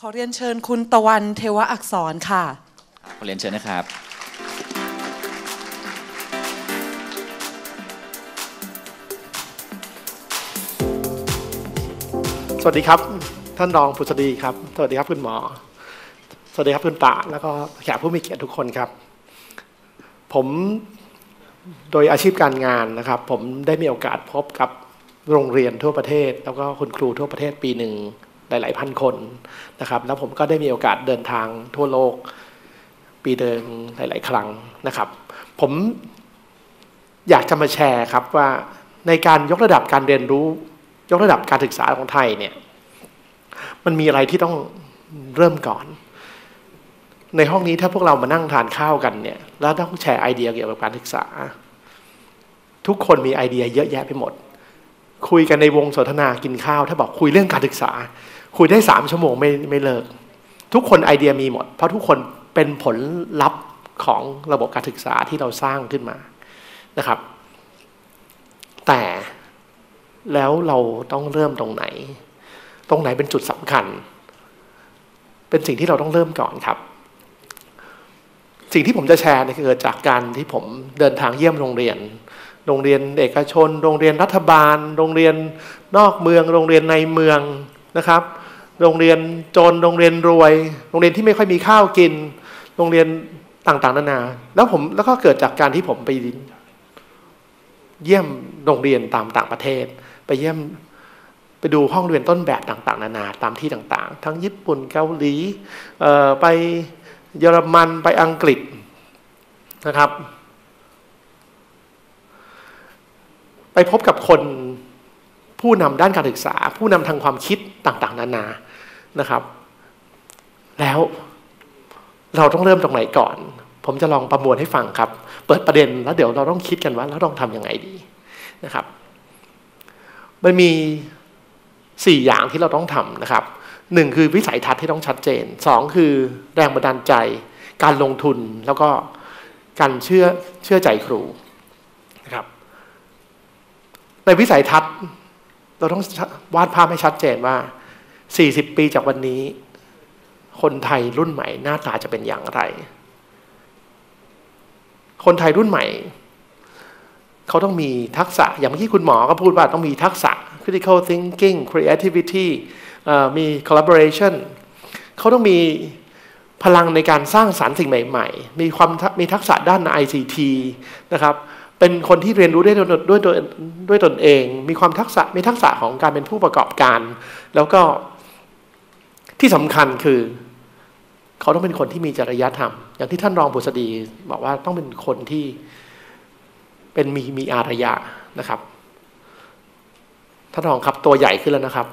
อเรียนเชิญคุณตะวันเทวอักษรค่ะขอเรียนเชิญนะครับสวัสดีครับท่านรองผุษดีครับสวัสดีครับคุณหมอสวัสดีครับคุณตาแล้วก็แขกผู้มีเกียรติทุกคนครับผมโดยอาชีพการงานนะครับผมได้มีโอกาสพบกับโรงเรียนทั่วประเทศแล้วก็คุณครูทั่วประเทศปีหนึ่งหลายๆพันคนนะครับแล้วผมก็ได้มีโอกาสเดินทางทั่วโลกปีเดินหลายๆครั้งนะครับผมอยากจะมาแชร์ครับว่าในการยกระดับการเรียนรู้ยกระดับการศึกษาของไทยเนี่ยมันมีอะไรที่ต้องเริ่มก่อนในห้องนี้ถ้าพวกเรามานั่งทานข้าวกันเนี่ยแล้วต้องแชร์ไอเดียเกี่ยวกับการศึกษาทุกคนมีไอเดียเยอะแยะไปหมดคุยกันในวงสนทนากินข้าวถ้าบอกคุยเรื่องการศึกษาคุยได้3 ชั่วโมงไม่เลิกทุกคนไอเดียมีหมดเพราะทุกคนเป็นผลลัพธ์ของระบบการศึกษาที่เราสร้างขึ้นมานะครับแต่แล้วเราต้องเริ่มตรงไหนเป็นจุดสำคัญเป็นสิ่งที่เราต้องเริ่มก่อนครับสิ่งที่ผมจะแชร์เนี่ยเกิดจากการที่ผมเดินทางเยี่ยมโรงเรียนเอกชนโรงเรียนรัฐบาลโรงเรียนนอกเมืองโรงเรียนในเมืองนะครับโรงเรียนจนโรงเรียนรวยโรงเรียนที่ไม่ค่อยมีข้าวกินโรงเรียนต่างๆนานาแล้วก็เกิดจากการที่ผมไปเยี่ยมโรงเรียนตามต่างประเทศไปดูห้องเรียนต้นแบบต่างๆนานาตามที่ต่างๆทั้งญี่ปุ่นเกาหลีไปเยอรมันไปอังกฤษนะครับไปพบกับคนผู้นำด้านการศึกษาผู้นำทางความคิดต่างๆนานานะครับแล้วเราต้องเริ่มตรงไหนก่อนผมจะลองประมวลให้ฟังครับเปิดประเด็นแล้วเดี๋ยวเราต้องคิดกันว่าเราต้องทำยังไงดีนะครับมันมี4 อย่างที่เราต้องทำนะครับ1คือวิสัยทัศน์ที่ต้องชัดเจน2คือแรงบันดาลใจการลงทุนแล้วก็การเชื่อใจครูนะครับในวิสัยทัศน์เราต้องวาดภาพให้ชัดเจนว่า40 ปีจากวันนี้คนไทยรุ่นใหม่หน้าตาจะเป็นอย่างไรคนไทยรุ่นใหม่เขาต้องมีทักษะอย่างเมื่อกี้คุณหมอก็พูดว่าต้องมีทักษะ critical thinking creativity มี collaboration เขาต้องมีพลังในการสร้างสรรค์สิ่งใหม่ๆมีทักษะด้าน ICT นะครับเป็นคนที่เรียนรู้ด้วยตนเองมีทักษะของการเป็นผู้ประกอบการแล้วก็ที่สำคัญคือเขาต้องเป็นคนที่มีจริยธรรมอย่างที่ท่านรองผุษดีบอกว่าต้องเป็นคนที่เป็นมีอารยะนะครับท่านรองครับตัวใหญ่ขึ้นแล้วนะครับ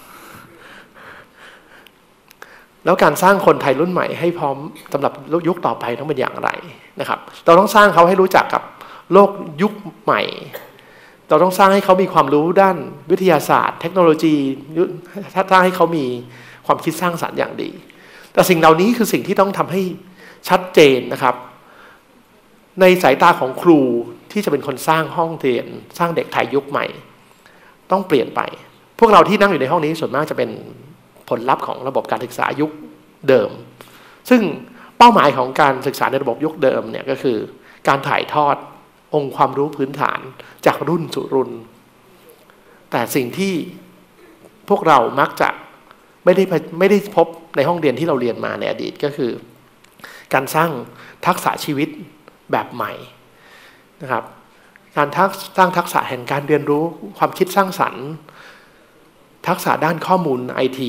แล้วการสร้างคนไทยรุ่นใหม่ให้พร้อมสำหรับยุคต่อไปต้องเป็นอย่างไรนะครับเราต้องสร้างเขาให้รู้จักกับโลกยุคใหม่เราต้องสร้างให้เขามีความรู้ด้านวิทยาศาสตร์เทคโนโลยีสร้างให้เขามีความคิดสร้างสรรค์อย่างดีแต่สิ่งเหล่านี้คือสิ่งที่ต้องทำให้ชัดเจนนะครับในสายตาของครูที่จะเป็นคนสร้างห้องเรียนสร้างเด็กไทยยุคใหม่ต้องเปลี่ยนไปพวกเราที่นั่งอยู่ในห้องนี้ส่วนมากจะเป็นผลลัพธ์ของระบบการศึกษายุคเดิมซึ่งเป้าหมายของการศึกษาในระบบยุคเดิมเนี่ยก็คือการถ่ายทอดองค์ความรู้พื้นฐานจากรุ่นสู่รุ่นแต่สิ่งที่พวกเรามักจะไม่ได้พบในห้องเรียนที่เราเรียนมาในอดีตก็คือการสร้างทักษะชีวิตแบบใหม่นะครับการสร้างทักษะแห่งการเรียนรู้ความคิดสร้างสรรค์ทักษะด้านข้อมูล IT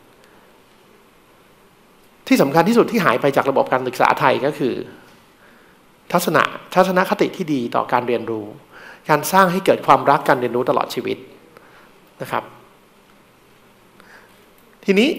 ที่สำคัญที่สุดที่หายไปจากระบบการศึกษาไทยก็คือทัศนคติที่ดีต่อการเรียนรู้การสร้างให้เกิดความรักการเรียนรู้ตลอดชีวิตนะครับทีนี้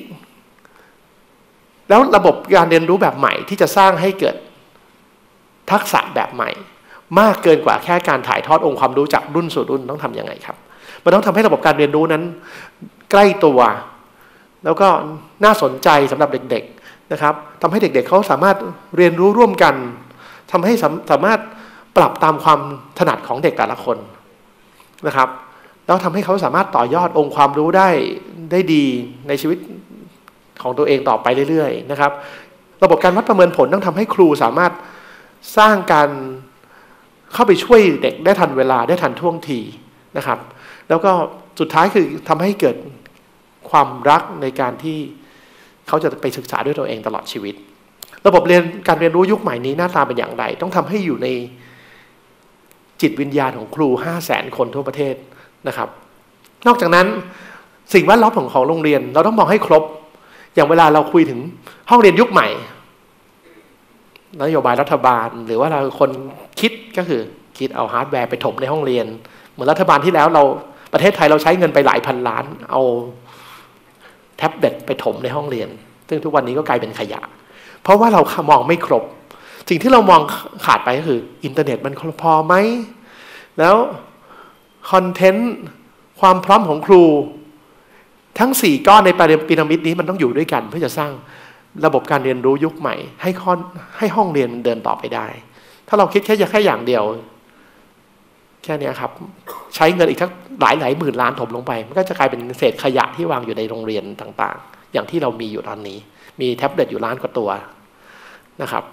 แล้วระบบการเรียนรู้แบบใหม่ที่จะสร้างให้เกิดทักษะแบบใหม่มากเกินกว่าแค่การถ่ายทอดองค์ความรู้จากรุ่นสู่รุ่นต้องทำยังไงครับมันต้องทำให้ระบบการเรียนรู้นั้นใกล้ตัวแล้วก็น่าสนใจสำหรับเด็กๆนะครับทำให้เด็กๆเขาสามารถเรียนรู้ร่วมกันทำให้สามารถปรับตามความถนัดของเด็กแต่ละคนนะครับแล้วทำให้เขาสามารถต่อยอดองค์ความรู้ได้ดีในชีวิตของตัวเองต่อไปเรื่อยๆนะครับระบบการวัดประเมินผลต้องทำให้ครูสามารถสร้างการเข้าไปช่วยเด็กได้ทันเวลาได้ทันท่วงทีนะครับแล้วก็สุดท้ายคือทำให้เกิดความรักในการที่เขาจะไปศึกษาด้วยตัวเองตลอดชีวิตระบบการเรียนรู้ยุคใหม่นี้หน้าตาเป็นอย่างไรต้องทำให้อยู่ในจิตวิญญาณของครู 500,000 คนทั่วประเทศนะครับนอกจากนั้นสิ่งแวดล้อมของโรงเรียนเราต้องมองให้ครบอย่างเวลาเราคุยถึงห้องเรียนยุคใหม่นโยบายรัฐบาลหรือว่าเราคนคิดก็คือคิดเอาฮาร์ดแวร์ไปถมในห้องเรียนเหมือนรัฐบาลที่แล้วเราประเทศไทยเราใช้เงินไปหลายพันล้านเอาแท็บเล็ตไปถมในห้องเรียนซึ่งทุกวันนี้ก็กลายเป็นขยะเพราะว่าเรามองไม่ครบสิ่งที่เรามองขาดไปก็คืออินเทอร์เน็ตมันพอไหมแล้วคอนเทนต์ความพร้อมของครูทั้ง4ก้อนในพีระมิดนี้มันต้องอยู่ด้วยกันเพื่อจะสร้างระบบการเรียนรู้ยุคใหม่ให้ห้องเรียนมันเดินต่อไปได้ถ้าเราคิดแค่อย่างเดียวแค่นี้ครับใช้เงินอีกทั้งหลายหมื่นล้านถมลงไปมันก็จะกลายเป็นเศษขยะที่วางอยู่ในโรงเรียนต่างๆอย่างที่เรามีอยู่ตอนนี้มีแท็บเล็ตอยู่ล้านกว่าตัวนะครับ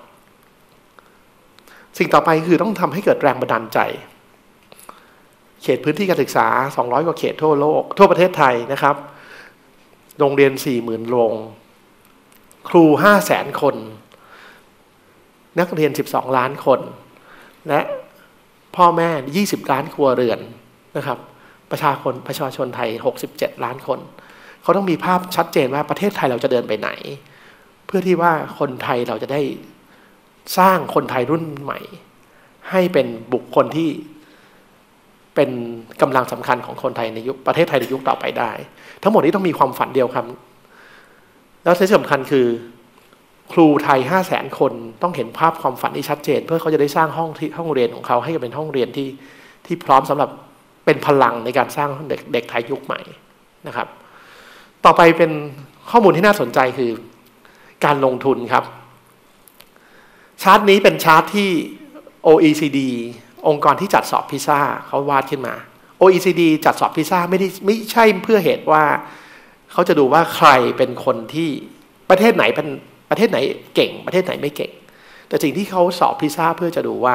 สิ่งต่อไปคือต้องทำให้เกิดแรงบันดาลใจเขตพื้นที่การศึกษา200กว่าเขตทั่วโลกทั่วประเทศไทยนะครับโรงเรียน 40,000 โรงครู 500,000 คนนักเรียน12ล้านคนและพ่อแม่20ล้านครัวเรือนนะครับประชาชนไทย67ล้านคนเขาต้องมีภาพชัดเจนว่าประเทศไทยเราจะเดินไปไหนเพื่อที่ว่าคนไทยเราจะได้สร้างคนไทยรุ่นใหม่ให้เป็นบุคคลที่เป็นกำลังสำคัญของคนไทยในยุคประเทศไทยในยุคต่อไปได้ทั้งหมดนี้ต้องมีความฝันเดียวครับแล้วที่สำคัญคือครูไทย 500,000 คนต้องเห็นภาพความฝันที่ชัดเจนเพื่อเขาจะได้สร้างห้องเรียนของเขาให้เป็นห้องเรียนที่พร้อมสำหรับเป็นพลังในการสร้างเด็กไทยยุคใหม่นะครับต่อไปเป็นข้อมูลที่น่าสนใจคือการลงทุนครับชาร์ตนี้เป็นชาร์ตที่ OECD องค์กรที่จัดสอบพิซซ่าเขาวาดขึ้นมา OECD จัดสอบพิซซ่าไม่ใช่เพื่อเหตุว่าเขาจะดูว่าใครเป็นคนที่ประเทศไหนเป็นประเทศไหนเก่งประเทศไหนไม่เก่งแต่สิ่งที่เขาสอบพิซซ่าเพื่อจะดูว่า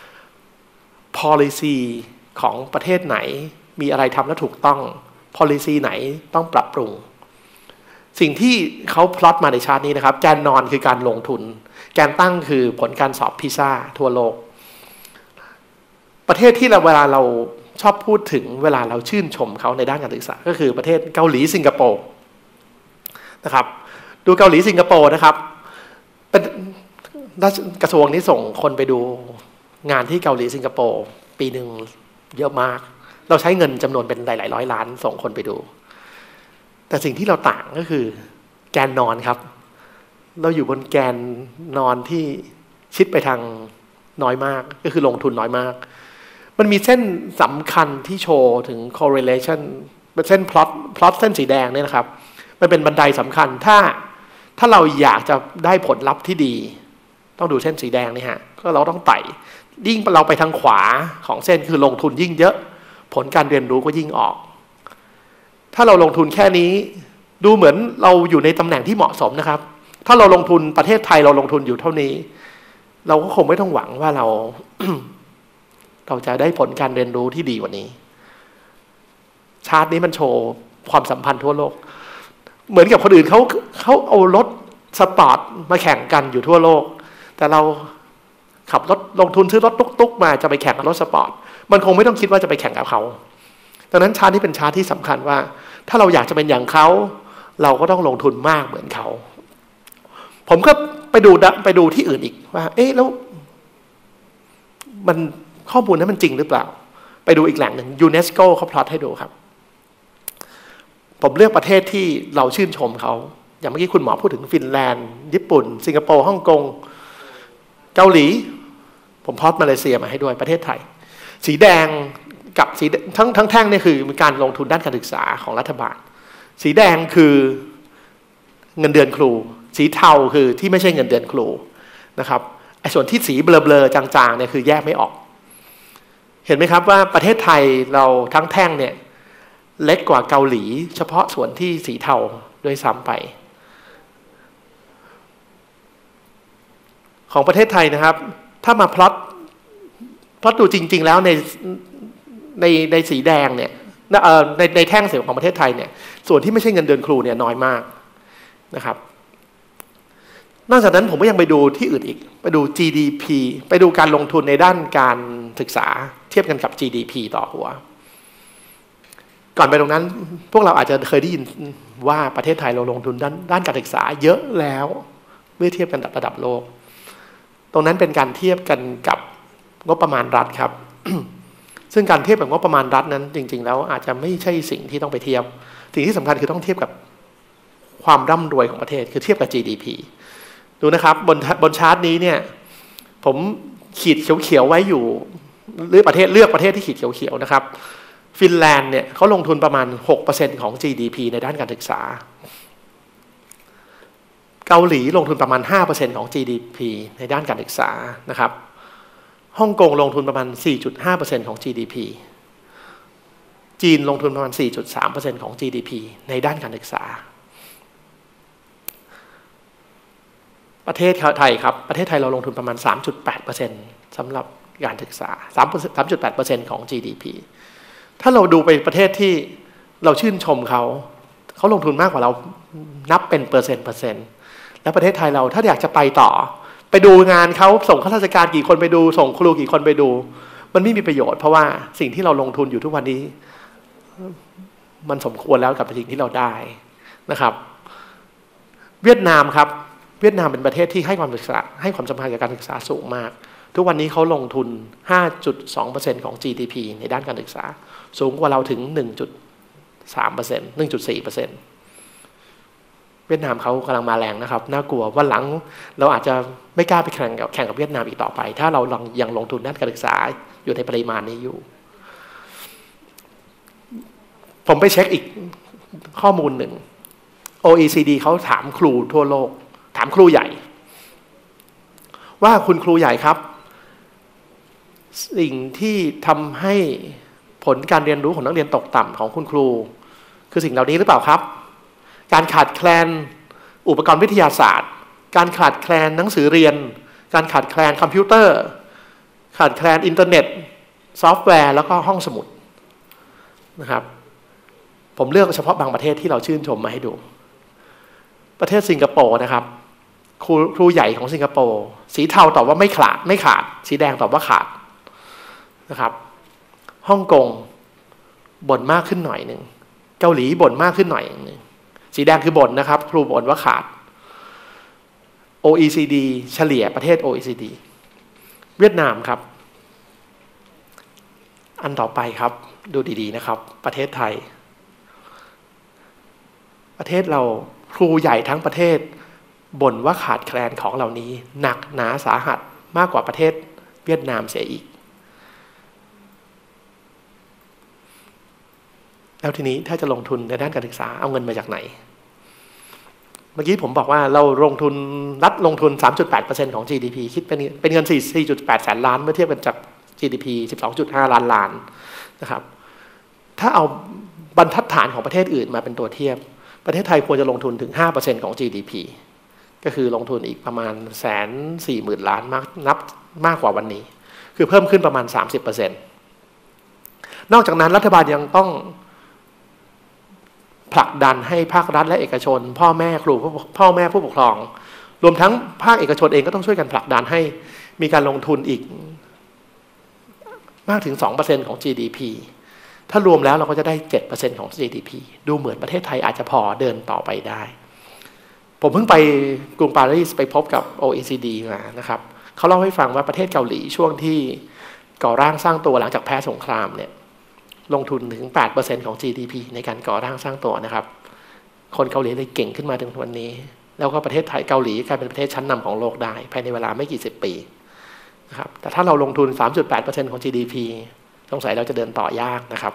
policy ของประเทศไหนมีอะไรทำแล้วถูกต้อง policy ไหนต้องปรับปรุงสิ่งที่เขาพลอตมาในชาร์ตนี้นะครับแกนนอนคือการลงทุนแกนตั้งคือผลการสอบพิซซ่าทั่วโลกประเทศที่เวลาเราชอบพูดถึงเวลาเราชื่นชมเขาในด้านการศึกษาก็คือประเทศเกาหลีสิงคโปร์นะครับดูเกาหลีสิงคโปร์นะครับเป็นกระทรวงนี้ส่งคนไปดูงานที่เกาหลีสิงคโปร์ปีหนึ่งเยอะมากเราใช้เงินจำนวนเป็นหลายร้อยล้านส่งคนไปดูแต่สิ่งที่เราต่างก็คือแกนนอนครับเราอยู่บนแกนนอนที่ชิดไปทางน้อยมากก็คือลงทุนน้อยมากมันมีเส้นสำคัญที่โชว์ถึง correlation เป็นเส้นพลอตเส้นสีแดงเนี่ยนะครับมันเป็นบันไดสำคัญถ้าเราอยากจะได้ผลลัพธ์ที่ดีต้องดูเส้นสีแดงนี่ฮะก็เราต้องไต่ยิ่งเราไปทางขวาของเส้นคือลงทุนยิ่งเยอะผลการเรียนรู้ก็ยิ่งออกถ้าเราลงทุนแค่นี้ดูเหมือนเราอยู่ในตำแหน่งที่เหมาะสมนะครับถ้าเราลงทุนประเทศไทยเราลงทุนอยู่เท่านี้เราก็คงไม่ต้องหวังว่าเรา เราจะได้ผลการเรียนรู้ที่ดีกว่านี้ชาร์ตนี้มันโชว์ความสัมพันธ์ทั่วโลกเหมือนกับคนอื่นเขาเอารถสปอร์ตมาแข่งกันอยู่ทั่วโลกแต่เราขับรถลงทุนซื้อรถตุ๊กๆมาจะไปแข่งกับรถสปอร์ตมันคงไม่ต้องคิดว่าจะไปแข่งกับเขาดังนั้นชาร์ตนี้เป็นชาร์ตที่สำคัญว่าถ้าเราอยากจะเป็นอย่างเขาเราก็ต้องลงทุนมากเหมือนเขาผมก็ไปดูที่อื่นอีกว่าเอ๊ะแล้วมันข้อมูลนั้นมันจริงหรือเปล่าไปดูอีกแหล่งหนึ่งยูเนสโกเขาพลอตให้ดูครับผมเลือกประเทศที่เราชื่นชมเขาอย่างเมื่อกี้คุณหมอพูดถึงฟินแลนด์ญี่ปุ่นสิงคโปร์ฮ่องกงเกาหลีผมพลอตมาเลเซียมาให้ด้วยประเทศไทยสีแดงกับสีทั้งแท่งนี่คือมีการลงทุนด้านการศึกษาของรัฐบาลสีแดงคือเงินเดือนครูสีเทาคือที่ไม่ใช่เงินเดือนครูนะครับไอ้ส่วนที่สีเบลอๆจางๆเนี่ยคือแยกไม่ออกเห็นไหมครับว่าประเทศไทยเราทั้งแท่งเนี่ยเล็กกว่าเกาหลีเฉพาะส่วนที่สีเทาโดยซ้ำไปของประเทศไทยนะครับถ้ามาพลอตดูจริงๆแล้วในสีแดงเนี่ยในแท่งสีของประเทศไทยเนี่ยส่วนที่ไม่ใช่เงินเดือนครูเนี่ยน้อยมากนะครับนอกจากนั้นผมก็ยังไปดูที่อื่นอีกไปดู GDP ไปดูการลงทุนในด้านการศึกษาเทียบกันกับ GDP ต่อหัวก่อนไปตรงนั้นพวกเราอาจจะเคยได้ยินว่าประเทศไทยเราลงทุนด้านการศึกษาเยอะแล้วเมื่อเทียบกันกับระดับโลกตรงนั้นเป็นการเทียบกันกับงบประมาณรัฐครับ ซึ่งการเทียบกับงบประมาณรัฐนั้นจริงๆแล้วอาจจะไม่ใช่สิ่งที่ต้องไปเทียบสิ่งที่สำคัญคือต้องเทียบกับความร่ำรวยของประเทศคือเทียบกับ GDP ดูนะครับบนชาร์ตนี้เนี่ยผมขีดเขียวๆไว้อยู่เลือกประเทศที่ขีดเขียวๆนะครับฟินแลนด์เนี่ยเขาลงทุนประมาณ 6% ของ GDP ในด้านการศึกษาเกาหลีลงทุนประมาณ 5% ของ GDP ในด้านการศึกษานะครับฮ่องกงลงทุนประมาณ 4.5% ของ GDP จีนลงทุนประมาณ 4.3% ของ GDP ในด้านการศึกษาประเทศไทยครับประเทศไทยเราลงทุนประมาณ 3.8% สำหรับการศึกษา 3.8% ของ GDP ถ้าเราดูไปประเทศที่เราชื่นชมเขาลงทุนมากกว่าเรานับเป็นเปอร์เซ็นต์แล้วประเทศไทยเราถ้าอยากจะไปต่อไปดูงานเขาส่งข้าราชการกี่คนไปดูส่งครูกี่คนไปดูมันไม่มีประโยชน์เพราะว่าสิ่งที่เราลงทุนอยู่ทุกวันนี้มันสมควรแล้วกับสิ่งที่เราได้นะครับเวียดนามครับเวียดนามเป็นประเทศที่ให้ความสำคัญกับการศึกษาสูงมากทุกวันนี้เขาลงทุน 5.2% ของ GDP ในด้านการศึกษาสูงกว่าเราถึง 1.3% 1.4%เวียดนามเขากำลังมาแรงนะครับน่ากลัววันหลังเราอาจจะไม่กล้าไปแข่งกับเวียดนามอีกต่อไปถ้าเรายังลงทุนด้านการศึกษาอยู่ในปริมาณนี้อยู่ผมไปเช็คอีกข้อมูลหนึ่ง OECD เขาถามครูทั่วโลกถามครูใหญ่ว่าคุณครูใหญ่ครับสิ่งที่ทำให้ผลการเรียนรู้ของนักเรียนตกต่ำของคุณครูคือสิ่งเหล่านี้หรือเปล่าครับการขาดแคลนอุปกรณ์วิทยาศาสตร์การขาดแคลนหนังสือเรียนการขาดแคลนคอมพิวเตอร์ขาดแคลนอินเทอร์เน็ตซอฟต์แวร์แล้วก็ห้องสมุดนะครับผมเลือกเฉพาะบางประเทศที่เราชื่นชมมาให้ดูประเทศสิงคโปร์นะครับครูใหญ่ของสิงคโปร์สีเทาตอบว่าไม่ขาดสีแดงตอบว่าขาดนะครับฮ่องกงบ่นมากขึ้นหน่อยหนึ่งเกาหลีบ่นมากขึ้นหน่อยนึงสีแดงคือบ่นนะครับครูบ่นว่าขาด OECD เฉลี่ยประเทศ OECD เวียดนามครับอันต่อไปครับดูดีๆนะครับประเทศไทยประเทศเราครูใหญ่ทั้งประเทศบ่นว่าขาดแคลนของเหล่านี้หนักหนาสาหัสมากกว่าประเทศเวียดนามเสียอีกแล้วทีนี้ถ้าจะลงทุนในด้านการศึกษาเอาเงินมาจากไหนเมื่อกี้ผมบอกว่าเรารัฐลงทุน 3.8% ของ GDP คิดเป็นเงิน 4.8 แสนล้านเมื่อเทียบกันจาก GDP 12.5 ล้านนะครับถ้าเอาบรรทัดฐานของประเทศอื่นมาเป็นตัวเทียบประเทศไทยควรจะลงทุนถึง 5% ของ GDP ก็คือลงทุนอีกประมาณ 140,000 ล้านมากกว่าวันนี้คือเพิ่มขึ้นประมาณ 30% นอกจากนั้นรัฐบาลยังต้องผลักดันให้ภาครัฐและเอกชนพ่อแม่ครูพ่อแม่ผู้ปกครองรวมทั้งภาคเอกชนเองก็ต้องช่วยกันผลักดันให้มีการลงทุนอีกมากถึง 2% ของ GDP ถ้ารวมแล้วเราก็จะได้ 7% ของ GDP ดูเหมือนประเทศไทยอาจจะพอเดินต่อไปได้ผมเพิ่งไปกรุงปารีสไปพบกับ OECD มานะครับเขาเล่าให้ฟังว่าประเทศเกาหลีช่วงที่ก่อร่างสร้างตัวหลังจากแพ้สงครามเนี่ยลงทุนถึง 8% ของ GDP ในการก่อร่างสร้างตัวนะครับคนเกาหลีเลยเก่งขึ้นมาถึงวันนี้แล้วก็ประเทศไทยเกาหลีกลายเป็นประเทศชั้นนำของโลกได้ภายในเวลาไม่กี่สิบปีนะครับแต่ถ้าเราลงทุน 3.8% ของ GDP สงสัยเราจะเดินต่อยากนะครับ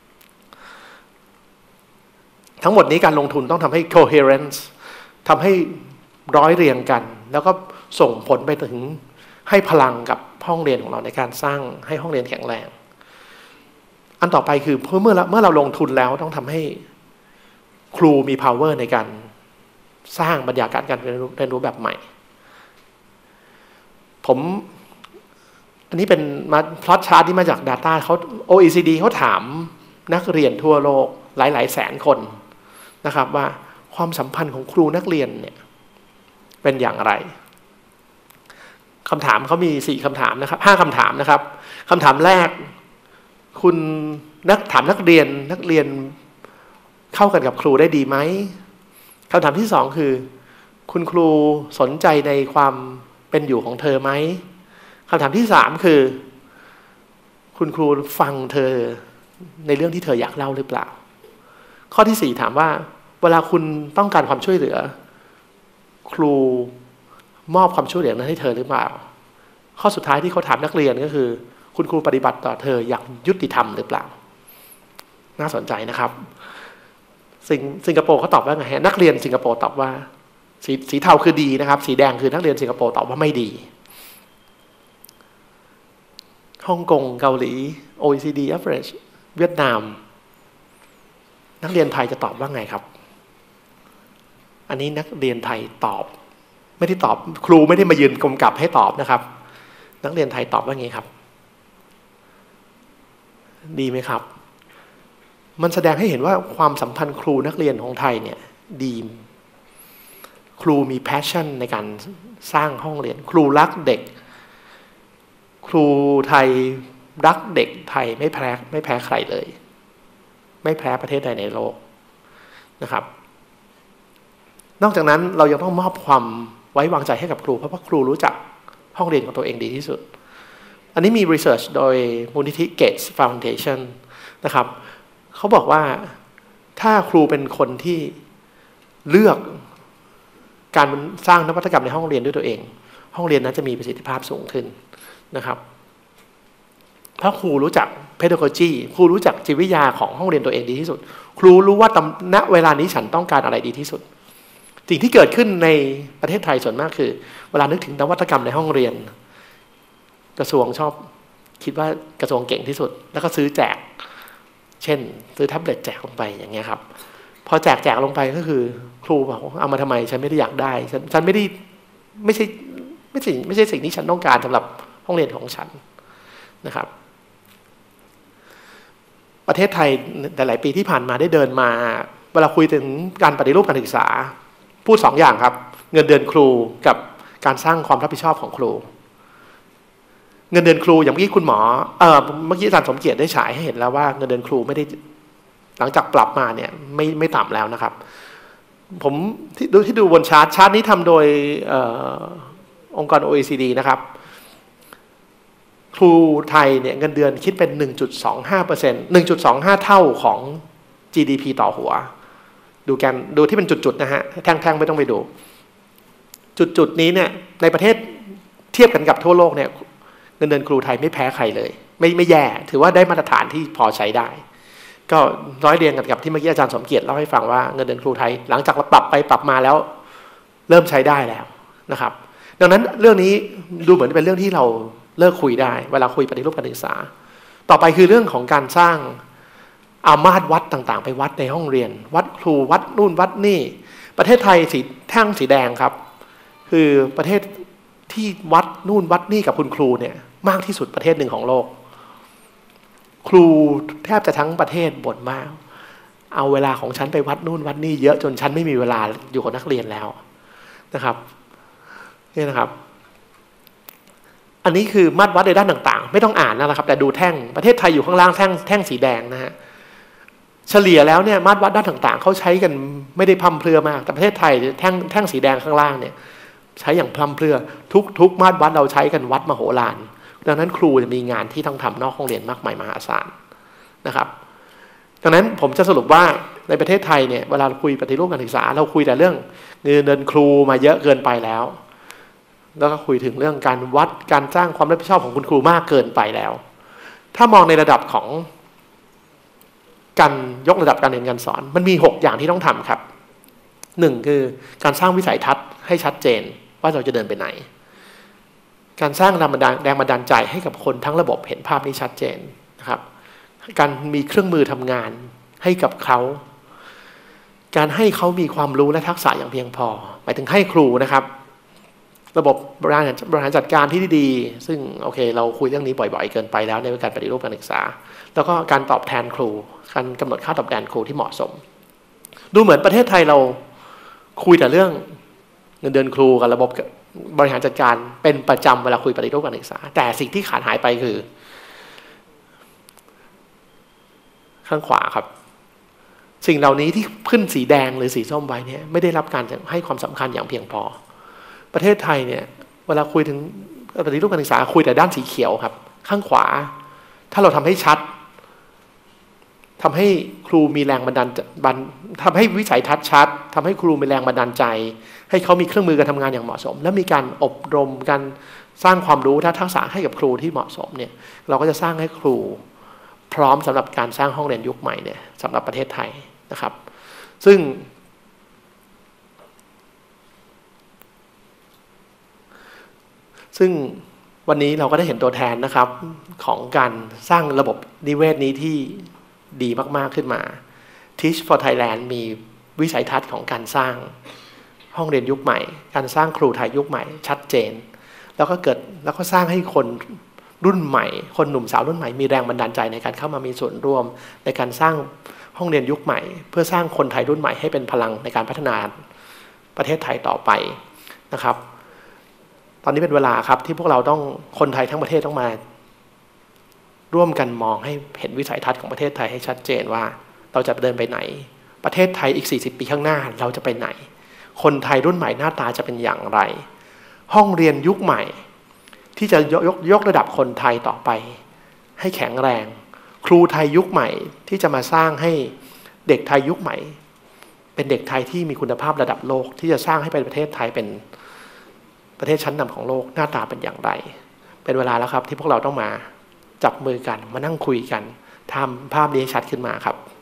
ทั้งหมดนี้การลงทุนต้องทำให้ coherence ทำให้ร้อยเรียงกันแล้วก็ส่งผลไปถึงให้พลังกับห้องเรียนของเราในการสร้างให้ห้องเรียนแข็งแรงอันต่อไปคือเมื่อเราลงทุนแล้วต้องทำให้ครูมี power ในการสร้างบรรยากาศการเรียนรู้แบบใหม่อันนี้เป็นมาพลอตชาร์ตที่มาจาก Data เขา OECD เขาถามนักเรียนทั่วโลกหลายแสนคนนะครับว่าความสัมพันธ์ของครูนักเรียนเนี่ยเป็นอย่างไรคำถามเขามี4คำถามนะครับ5คำถามนะครับคำถามแรกคุณถามนักเรียนเข้ากันกับครูได้ดีไหมคำถามที่2คือคุณครูสนใจในความเป็นอยู่ของเธอไหมคำถามที่3คือคุณครูฟังเธอในเรื่องที่เธออยากเล่าหรือเปล่าข้อที่4ถามว่าเวลาคุณต้องการความช่วยเหลือครูมอบความช่วยเหลือนั้นให้เธอหรือเปล่าข้อสุดท้ายที่เขาถามนักเรียนก็คือคุณครูปฏิบัติต่อเธออย่างยุติธรรมหรือเปล่าน่าสนใจนะครับสิงคโปร์เขาตอบว่าไงฮะนักเรียนสิงคโปร์ตอบว่าสีเทาคือดีนะครับสีแดงคือนักเรียนสิงคโปร์ตอบว่าไม่ดีฮ่องกงเกาหลี OECD average เวียดนามนักเรียนไทยจะตอบว่าไงครับอันนี้นักเรียนไทยตอบไม่ได้ตอบครูไม่ได้มายืนกำกับให้ตอบนะครับนักเรียนไทยตอบว่าไงครับดีไหมครับมันแสดงให้เห็นว่าความสัมพันธ์ครูนักเรียนของไทยเนี่ยดีครูมี passion ในการสร้างห้องเรียนครูรักเด็กครูไทยรักเด็กไทยไม่แพ้ใครเลยไม่แพ้ประเทศใดในโลกนะครับนอกจากนั้นเรายังต้องมอบความไว้วางใจให้กับครูเพราะว่าครูรู้จักห้องเรียนของตัวเองดีที่สุดอันนี้มี research โดยมูลนิธิ Gates Foundation นะครับเขาบอกว่าถ้าครูเป็นคนที่เลือกการสร้างนวัตกรรมในห้องเรียนด้วยตัวเองห้องเรียนนั้นจะมีประสิทธิภาพสูงขึ้นนะครับเพราะครูรู้จัก pedagogy ครูรู้จักจิตวิทยาของห้องเรียนตัวเองดีที่สุดครูรู้ว่าณเวลานี้ฉันต้องการอะไรดีที่สุดสิ่งที่เกิดขึ้นในประเทศไทยส่วนมากคือเวลานึกถึงนวัตกรรมในห้องเรียนกระทรวงชอบคิดว่ากระทรวงเก่งที่สุดแล้วก็ซื้อแจกเช่นซื้อแท็บเล็ตแจกลงไปอย่างเงี้ยครับพอแจกลงไปก็คือครูบอกเอามาทำไมฉันไม่ได้อยากได้ฉันไม่ใช่สิ่งที่ฉันต้องการสำหรับห้องเรียนของฉันนะครับประเทศไทยหลายปีที่ผ่านมาได้เดินมาเวลาคุยถึงการปฏิรูปการศึกษาพูด2 อย่างครับเงินเดือนครูกับการสร้างความรับผิดชอบของครูเงินเดือนครูอย่างเมื่อกี้คุณหมอเมื่อกี้อาจารย์สมเกียรติได้ฉายให้เห็นแล้วว่าเงินเดือนครูไม่ได้หลังจากปรับมาเนี่ยไม่ต่ำแล้วนะครับผมที่ดูบนชาร์ตนี้ทำโดยองค์กร OECD นะครับครูไทยเนี่ยเงินเดือนคิดเป็น 1.25% 1.25 เท่าของ GDP ต่อหัวดูที่เป็นจุดๆนะฮะแท่งๆไม่ต้องไปดูจุดนี้เนี่ยในประเทศเทียบกันกับทั่วโลกเนี่ยเงินเดือนครูไทยไม่แพ้ใครเลยไม่แย่ถือว่าได้มาตรฐานที่พอใช้ได้ก็ร้อยเรียงกันกับที่เมื่อกี้อาจารย์สมเกียรติเล่าให้ฟังว่าเงินเดือนครูไทยหลังจากเราปรับไปปรับมาแล้วเริ่มใช้ได้แล้วนะครับดังนั้นเรื่องนี้ดูเหมือนเป็นเรื่องที่เราเลิกคุยได้เวลาคุยปฏิรูปการศึกษาต่อไปคือเรื่องของการสร้างเอามาตรวัดต่างๆไปวัดในห้องเรียนวัดครูวัดนู่นวัดนี่ประเทศไทยแท่งสีแดงครับคือประเทศที่วัดนู่นวัดนี่กับคุณครูเนี่ยมากที่สุดประเทศหนึ่งของโลกครูแทบจะทั้งประเทศบ่นมากเอาเวลาของฉันไปวัดนู่นวัดนี่เยอะจนฉันไม่มีเวลาอยู่กับนักเรียนแล้วนะครับนี่นะครับอันนี้คือมาตรวัดในด้านต่างๆไม่ต้องอ่านนะครับแต่ดูแท่งประเทศไทยอยู่ข้างล่างแท่งสีแดงนะฮะเฉลี่ยแล้วเนี่ยมาตรวัดด้านต่างๆเขาใช้กันไม่ได้พร่ำเพรื่อมากแต่ประเทศไทยแท่งสีแดงข้างล่างเนี่ยใช้อย่างพร่ำเพรื่อทุกมาตรวัดเราใช้กันวัดมโหฬารดังนั้นครูจะมีงานที่ต้องทำนอกห้องเรียนมากมายมหาศาลนะครับดังนั้นผมจะสรุปว่าในประเทศไทยเนี่ยเวลาคุยปฏิรูปการศึกษาเราคุยแต่เรื่องเงินเดือนครูมาเยอะเกินไปแล้วก็คุยถึงเรื่องการวัดการสร้างความรับผิดชอบของคุณครูมากเกินไปแล้วถ้ามองในระดับของการยกระดับการเรียนการสอนมันมี6 อย่างที่ต้องทำครับ1คือการสร้างวิสัยทัศน์ให้ชัดเจนว่าเราจะเดินไปไหนการสร้างแรงบันดาลใจให้กับคนทั้งระบบเห็นภาพนี้ชัดเจนนะครับการมีเครื่องมือทำงานให้กับเขาการให้เขามีความรู้และทักษะอย่างเพียงพอหมายถึงให้ครูนะครับระบบบริหารจัดการที่ดีๆซึ่งโอเคเราคุยเรื่องนี้บ่อยๆเกินไปแล้วในการปฏิรูปการศึกษาแล้วก็การตอบแทนครูการกำหนดค่าตอบแทนครูที่เหมาะสมดูเหมือนประเทศไทยเราคุยแต่เรื่องเงินเดือนครูกับระบบบริหารจัดการเป็นประจำเวลาคุยปฏิรูปการศึกษาแต่สิ่งที่ขาดหายไปคือข้างขวาครับสิ่งเหล่านี้ที่ขึ้นสีแดงหรือสีส้มไว้เนี่ยไม่ได้รับการให้ความสำคัญอย่างเพียงพอประเทศไทยเนี่ยเวลาคุยถึงปฏิรูปการศึกษาคุยแต่ด้านสีเขียวครับข้างขวาถ้าเราทำให้ชัดทำให้ครูมีแรงบันดาลทำให้วิสัยทัศน์ชัดทำให้ครูมีแรงบันดาลใจให้เขามีเครื่องมือการทำงานอย่างเหมาะสมและมีการอบรมการสร้างความรู้ทักษะให้กับครูที่เหมาะสมเนี่ยเราก็จะสร้างให้ครูพร้อมสำหรับการสร้างห้องเรียนยุคใหม่เนี่ยสำหรับประเทศไทยนะครับซึ่งวันนี้เราก็ได้เห็นตัวแทนนะครับของการสร้างระบบนิเวศนี้ที่ดีมากๆขึ้นมา Teach for Thailand มีวิสัยทัศน์ของการสร้างห้องเรียนยุคใหม่การสร้างครูไทยยุคใหม่ชัดเจนแล้วก็สร้างให้คนรุ่นใหม่คนหนุ่มสาวรุ่นใหม่มีแรงบันดาลใจในการเข้ามามีส่วนร่วมในการสร้างห้องเรียนยุคใหม่เพื่อสร้างคนไทยรุ่นใหม่ให้เป็นพลังในการพัฒนาประเทศไทยต่อไปนะครับตอนนี้เป็นเวลาครับที่พวกเราต้องคนไทยทั้งประเทศต้องมาร่วมกันมองให้เห็นวิสัยทัศน์ของประเทศไทยให้ชัดเจนว่าเราจะเดินไปไหนประเทศไทยอีก40 ปีข้างหน้าเราจะไปไหนคนไทยรุ่นใหม่หน้าตาจะเป็นอย่างไรห้องเรียนยุคใหม่ที่จะยกระดับคนไทยต่อไปให้แข็งแรงครูไทยยุคใหม่ที่จะมาสร้างให้เด็กไทยยุคใหม่เป็นเด็กไทยที่มีคุณภาพระดับโลกที่จะสร้างให้ประเทศไทยเป็นประเทศชั้นนำของโลกหน้าตาเป็นอย่างไรเป็นเวลาแล้วครับที่พวกเราต้องมาจับมือกันมานั่งคุยกันทำภาพนี้ชัดขึ้นมาครับ